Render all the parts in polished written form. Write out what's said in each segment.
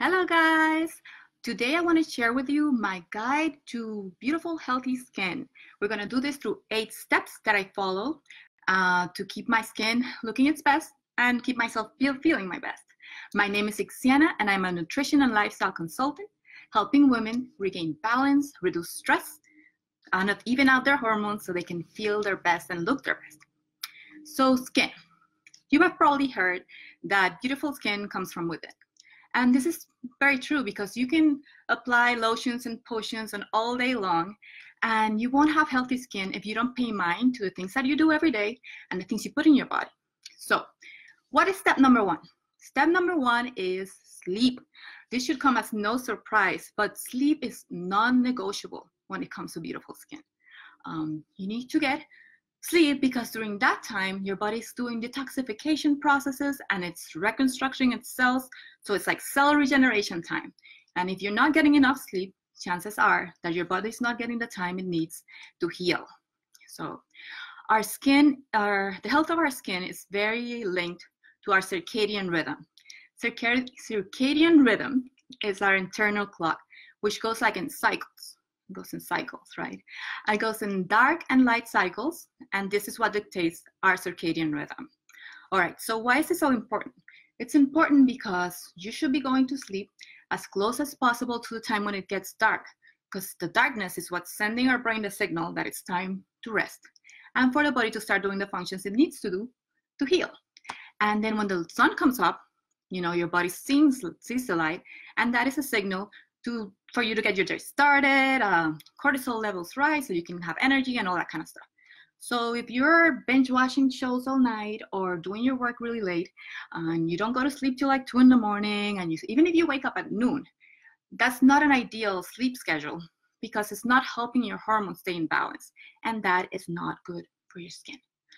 Hello guys! Today I want to share with you my guide to beautiful healthy skin. We're going to do this through 8 steps that I follow to keep my skin looking its best and keep myself feeling my best. My name is Ixiana and I'm a nutrition and lifestyle consultant helping women regain balance, reduce stress, and even out their hormones so they can feel their best and look their best. So skin. You have probably heard that beautiful skin comes from within. And this is very true because you can apply lotions and potions and all day long and you won't have healthy skin if you don't pay mind to the things that you do every day and the things you put in your body. So what is step number 1? Step number 1 is sleep. This should come as no surprise, but sleep is non-negotiable when it comes to beautiful skin. You need to get sleep because during that time your body's doing detoxification processes and it's reconstructing its cells, so it's like cell regeneration time. And if you're not getting enough sleep, chances are that your body's not getting the time it needs to heal. So our skin, the health of our skin is very linked to our circadian rhythm. Circadian rhythm is our internal clock, which goes like in cycles. Goes in cycles, right? It goes in dark and light cycles, and this is what dictates our circadian rhythm. All right, so why is this so important? It's important because you should be going to sleep as close as possible to the time when it gets dark, because the darkness is what's sending our brain the signal that it's time to rest and for the body to start doing the functions it needs to do to heal. And then when the sun comes up, your body sees the light, and that is a signal for you to get your day started, cortisol levels rise so you can have energy and all that kind of stuff. So if you're binge watching shows all night or doing your work really late and you don't go to sleep till like 2 in the morning, and even if you wake up at noon, that's not an ideal sleep schedule because it's not helping your hormones stay in balance, and that is not good for your skin.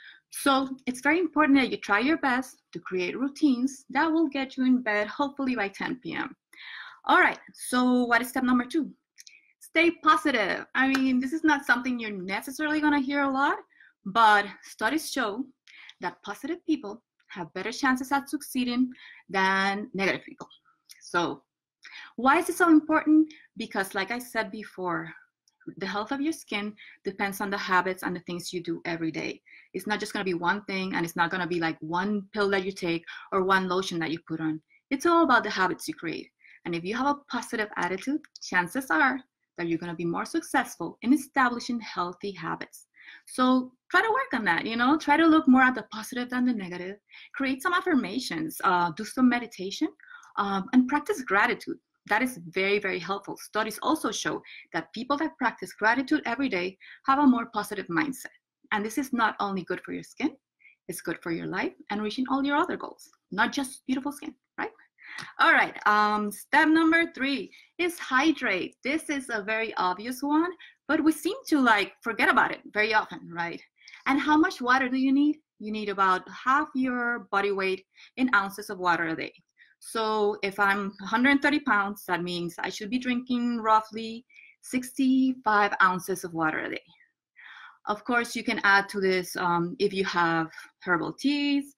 So it's very important that you try your best to create routines that will get you in bed hopefully by 10 p.m. All right, so what is step number 2? Stay positive. I mean, this is not something you're necessarily gonna hear a lot, but studies show that positive people have better chances at succeeding than negative people. So why is it so important? Because like I said before, the health of your skin depends on the habits and the things you do every day. It's not just gonna be one thing, and it's not gonna be like one pill that you take or one lotion that you put on. It's all about the habits you create. And if you have a positive attitude, chances are that you're going to be more successful in establishing healthy habits. So try to work on that, try to look more at the positive than the negative, create some affirmations, do some meditation, and practice gratitude. That is very, very helpful. Studies also show that people that practice gratitude every day have a more positive mindset. And this is not only good for your skin, it's good for your life and reaching all your other goals, not just beautiful skin, right? All right, step number 3 is hydrate. This is a very obvious one, but we seem to forget about it very often, right? And how much water do you need? You need about half your body weight in ounces of water a day. So if I'm 130 pounds, that means I should be drinking roughly 65 ounces of water a day. Of course, you can add to this if you have herbal teas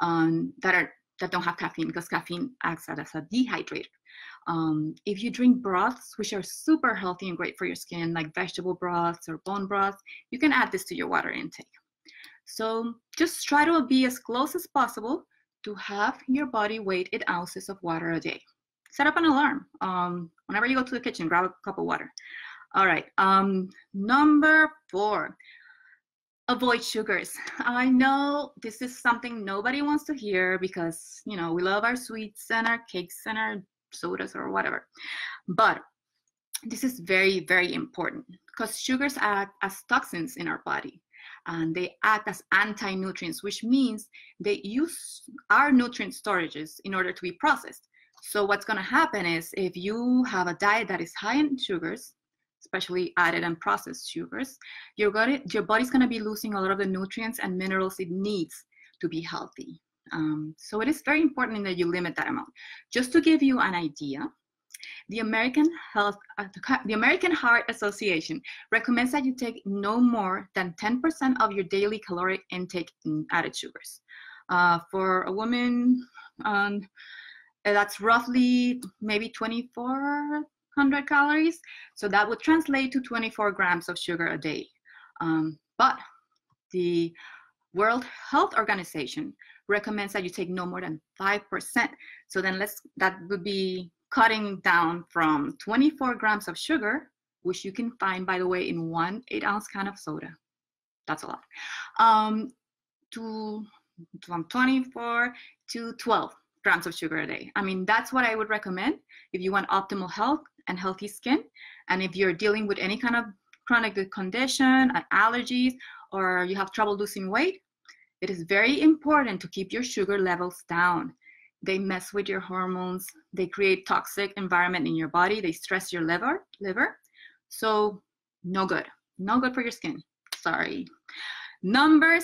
that don't have caffeine, because caffeine acts as a dehydrator. If you drink broths, which are super healthy and great for your skin, like vegetable broths or bone broths, you can add this to your water intake. So just try to be as close as possible to half your body weight in ounces of water a day. Set up an alarm. Whenever you go to the kitchen, grab a cup of water. All right, number 4. Avoid sugars. I know this is something nobody wants to hear because, we love our sweets and our cakes and our sodas or whatever. But this is very, very important because sugars act as toxins in our body, and they act as anti-nutrients, which means they use our nutrient storages in order to be processed. So what's going to happen is if you have a diet that is high in sugars, especially added and processed sugars, your body's going to be losing a lot of the nutrients and minerals it needs to be healthy. So it is very important that you limit that amount. Just to give you an idea, the American Heart Association recommends that you take no more than 10% of your daily caloric intake in added sugars. For a woman, That's roughly maybe 2,400 calories. So that would translate to 24 grams of sugar a day. But the World Health Organization recommends that you take no more than 5%. So then that would be cutting down from 24 grams of sugar, which you can find, by the way, in 1 8-ounce can of soda. That's a lot. From 24 to 12 grams of sugar a day. I mean, that's what I would recommend if you want optimal health and healthy skin. And if you're dealing with any kind of chronic condition, allergies, or you have trouble losing weight, it is very important to keep your sugar levels down. They mess with your hormones. They create toxic environment in your body. They stress your liver. So no good for your skin. Sorry. Number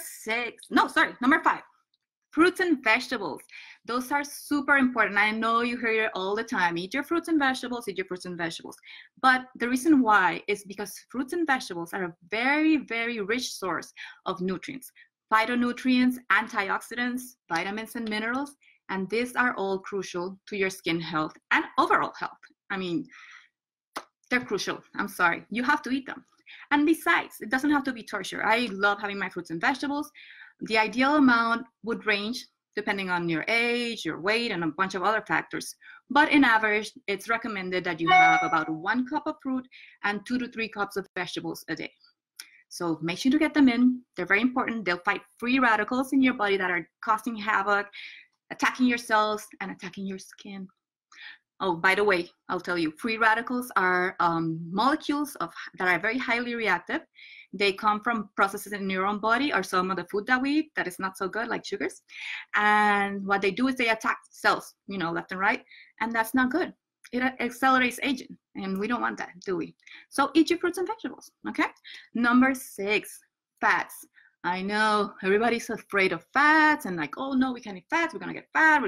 5, fruits and vegetables. Those are super important. I know you hear it all the time. Eat your fruits and vegetables, eat your fruits and vegetables. But the reason why is because fruits and vegetables are a very, very rich source of nutrients, phytonutrients, antioxidants, vitamins, and minerals. And these are all crucial to your skin health and overall health. I mean, they're crucial. I'm sorry. You have to eat them. And besides, it doesn't have to be torture. I love having my fruits and vegetables. The ideal amount would range depending on your age, your weight, and a bunch of other factors. But in average, it's recommended that you have about 1 cup of fruit and 2 to 3 cups of vegetables a day. So make sure to get them in. They're very important. They'll fight free radicals in your body that are causing havoc, attacking your cells, and attacking your skin. Oh, by the way, I'll tell you, free radicals are molecules that are very highly reactive. They come from processes in your own body or some of the food that we eat that is not so good, like sugars. And what they do is they attack cells, left and right, and that's not good. It accelerates aging, and we don't want that, do we? So eat your fruits and vegetables, okay? Number 6, fats. I know everybody's afraid of fats and like, oh no, we can't eat fats, we're gonna get fat.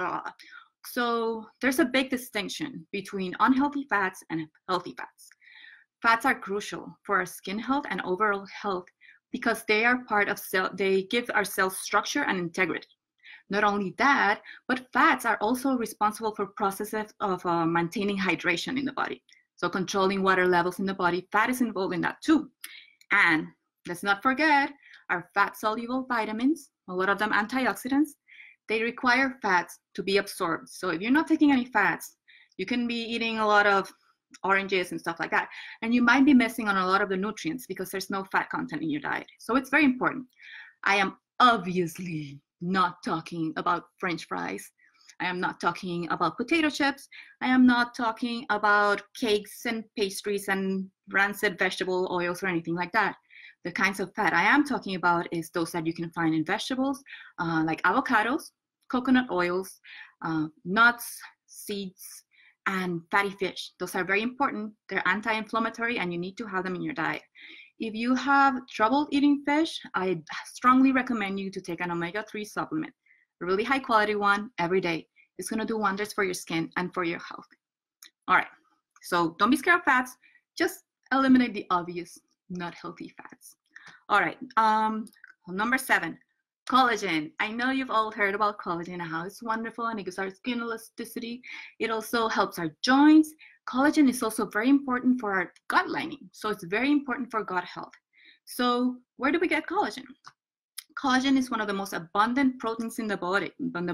So there's a big distinction between unhealthy fats and healthy fats. Fats are crucial for our skin health and overall health because they are they give our cells structure and integrity. Not only that, but fats are also responsible for processes of maintaining hydration in the body. So controlling water levels in the body, fat is involved in that too. And let's not forget our fat-soluble vitamins, a lot of them antioxidants. They require fats to be absorbed. So if you're not taking any fats, you can be eating a lot of oranges and stuff like that, and you might be missing on a lot of the nutrients because there's no fat content in your diet. So it's very important. I am obviously not talking about French fries. I am not talking about potato chips. I am not talking about cakes and pastries and rancid vegetable oils or anything like that. The kinds of fat I am talking about is those that you can find in vegetables, like avocados, coconut oils, nuts, seeds, and fatty fish. Those are very important. They're anti-inflammatory and you need to have them in your diet. If you have trouble eating fish, I strongly recommend you to take an omega-3 supplement, a really high quality one every day. It's gonna do wonders for your skin and for your health. All right, so don't be scared of fats, just eliminate the obvious, not healthy fats. All right, number 7, collagen. I know you've all heard about collagen and how it's wonderful and it gives our skin elasticity. It also helps our joints. Collagen is also very important for our gut lining. So it's very important for gut health. So where do we get collagen? Collagen is one of the most abundant proteins in the body.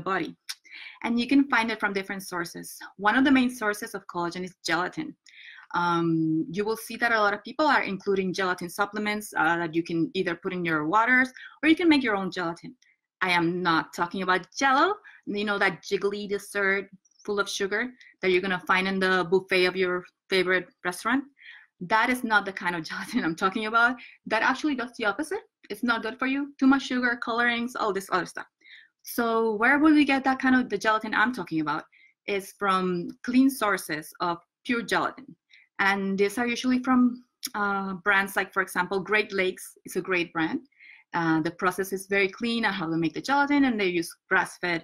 And you can find it from different sources. One of the main sources of collagen is gelatin. You will see that a lot of people are including gelatin supplements that you can either put in your waters or you can make your own gelatin. I am not talking about Jell-O, that jiggly dessert full of sugar that you're gonna find in the buffet of your favorite restaurant. That is not the kind of gelatin I'm talking about. That actually does the opposite. It's not good for you. Too much sugar, colorings, all this other stuff. So where will we get that kind of the gelatin I'm talking about? Is from clean sources of pure gelatin. And these are usually from brands like, for example, Great Lakes is a great brand. The process is very clean on how to make the gelatin, and they use grass-fed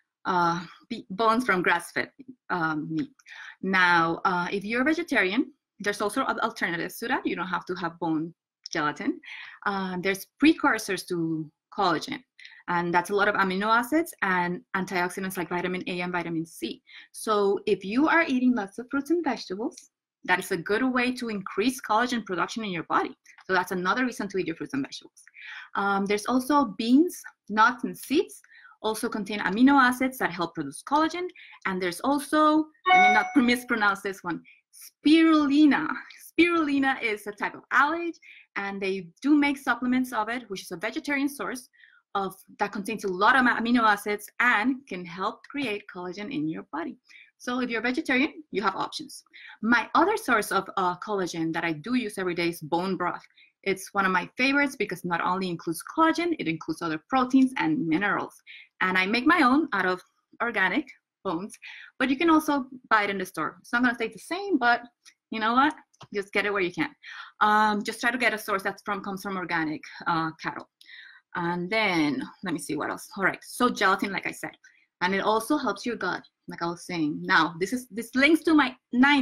bones from grass-fed meat. Now, if you're a vegetarian, there's also alternatives to that. You don't have to have bone gelatin. There's precursors to collagen. And that's a lot of amino acids and antioxidants like vitamin A and vitamin C. So if you are eating lots of fruits and vegetables, that is a good way to increase collagen production in your body. So that's another reason to eat your fruits and vegetables. There's also beans, nuts, and seeds also contain amino acids that help produce collagen. And there's also, let me not mispronounce this one, spirulina. Spirulina is a type of algae, and they do make supplements of it, which is a vegetarian source that contains a lot of amino acids and can help create collagen in your body. So if you're a vegetarian, you have options. My other source of collagen that I do use every day is bone broth. It's one of my favorites because not only includes collagen, it includes other proteins and minerals. And I make my own out of organic bones, but you can also buy it in the store. It's not gonna stay the same, but you know what? Just get it where you can. Just try to get a source that comes from organic cattle. And then, let me see what else. All right, so gelatin, like I said, and it also helps your gut, like I was saying. Now, this links to my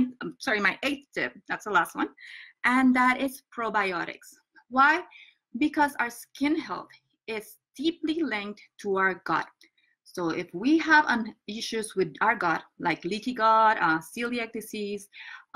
eighth tip. That's the last one, and that is probiotics. Why? Because our skin health is deeply linked to our gut. So if we have issues with our gut, like leaky gut, celiac disease,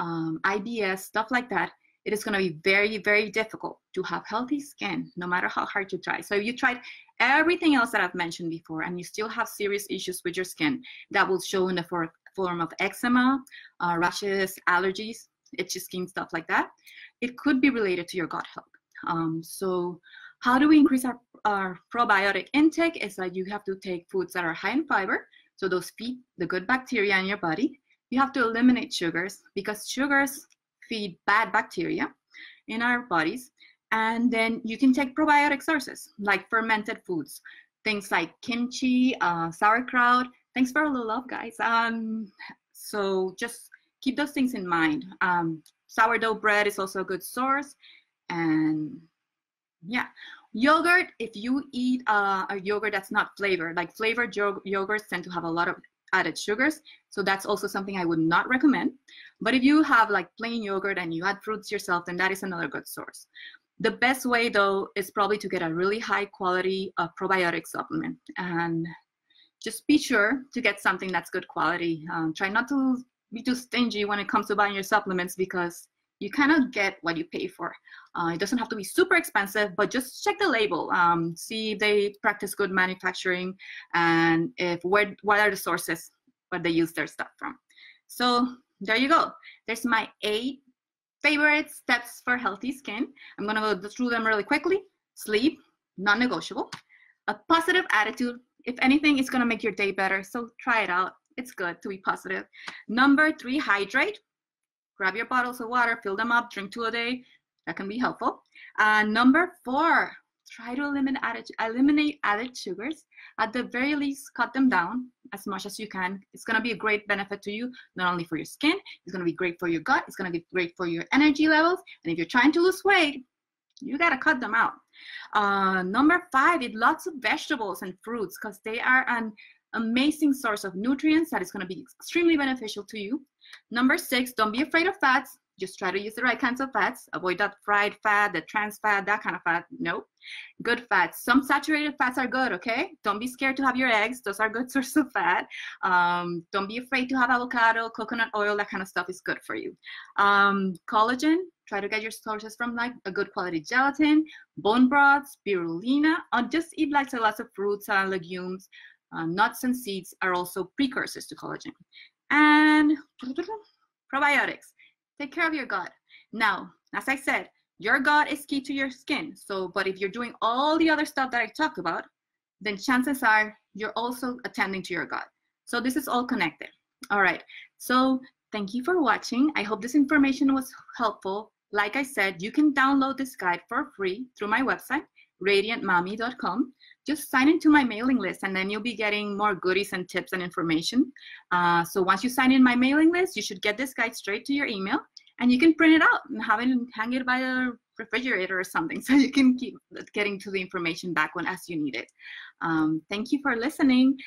IBS, stuff like that, it is going to be very, very difficult to have healthy skin, no matter how hard you try. So if you tried everything else that I've mentioned before and you still have serious issues with your skin, that will show in the form of eczema, rashes, allergies, itchy skin, stuff like that, it could be related to your gut health. So how do we increase our probiotic intake? Is that you have to take foods that are high in fiber, so those feed the good bacteria in your body. You have to eliminate sugars because sugars feed bad bacteria in our bodies. And then you can take probiotic sources like fermented foods, things like kimchi, sauerkraut. Thanks for all the love, guys. So just keep those things in mind. Sourdough bread is also a good source. And yeah, yogurt, if you eat a yogurt that's not flavored, like flavored yogurts tend to have a lot of added sugars, so that's also something I would not recommend. But if you have like plain yogurt and you add fruits yourself, then that is another good source. The best way though is probably to get a really high quality probiotic supplement, and just be sure to get something that's good quality. Try not to be too stingy when it comes to buying your supplements, because you kind of get what you pay for. It doesn't have to be super expensive, but just check the label. See if they practice good manufacturing, and what are the sources where they use their stuff from. So there you go. There's my 8 favorite steps for healthy skin. I'm gonna go through them really quickly. Sleep, non-negotiable. A positive attitude. If anything, it's gonna make your day better, so try it out. It's good to be positive. Number 3, hydrate. Grab your bottles of water, fill them up, drink 2 a day. That can be helpful. Number 4, try to eliminate added sugars. At the very least, cut them down as much as you can. It's gonna be a great benefit to you, not only for your skin, it's gonna be great for your gut, it's gonna be great for your energy levels. And if you're trying to lose weight, you gotta cut them out. Number 5, eat lots of vegetables and fruits, because they are an amazing source of nutrients that is going to be extremely beneficial to you. Number 6, don't be afraid of fats. Just try to use the right kinds of fats. Avoid that fried fat, the trans fat, that kind of fat. Nope. Good fats. Some saturated fats are good, okay? Don't be scared to have your eggs. Those are good sources of fat. Don't be afraid to have avocado, coconut oil, that kind of stuff is good for you. Collagen, try to get your sources from like a good quality gelatin, bone broth, spirulina, just eat lots of fruits and legumes. Nuts and seeds are also precursors to collagen. And probiotics. Take care of your gut. Now, as I said, your gut is key to your skin. But if you're doing all the other stuff that I talked about, then chances are you're also attending to your gut. So this is all connected. All right. So thank you for watching. I hope this information was helpful. Like I said, you can download this guide for free through my website, radiantmommy.com. Just sign into my mailing list, and then you'll be getting more goodies and tips and information. So once you sign in my mailing list, you should get this guide straight to your email, and you can print it out and have it and hang it by the refrigerator or something, so you can keep getting to the information back as you need it. Thank you for listening.